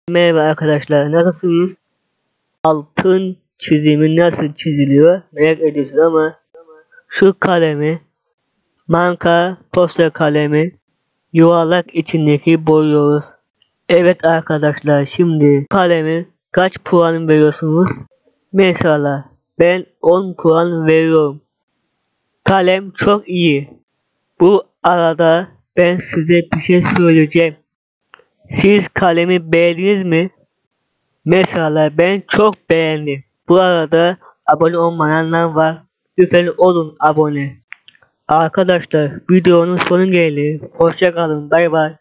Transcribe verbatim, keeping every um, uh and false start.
Merhaba arkadaşlar, nasılsınız? Altın çizimi nasıl çiziliyor merak ediyorsunuz ama şu kalemi, marka poster kalemi yuvarlak içindeki boyuyoruz. Evet arkadaşlar, şimdi kalemi kaç puan veriyorsunuz? Mesela ben on puan veriyorum. Kalem çok iyi. Bu arada ben size bir şey söyleyeceğim. Siz kalemi beğendiniz mi? Mesela ben çok beğendim. Bu arada abone olmayanlar var. Lütfen olun abone. Arkadaşlar videonun sonu geldi. Hoşça kalın. Bay bay.